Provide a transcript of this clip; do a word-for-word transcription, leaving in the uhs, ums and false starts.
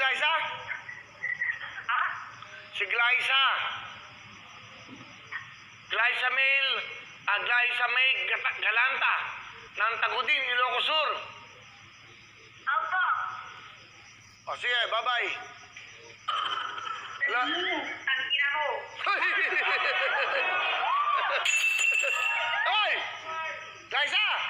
Glyza? Ha? Si Glyza. Glyza Mail, ah, Glyza May Gata- Galanta, ng Tagudin, Ilocos Sur. Opo. O sige, bye-bye. La- Ang ina mo. Hoy! Glyza!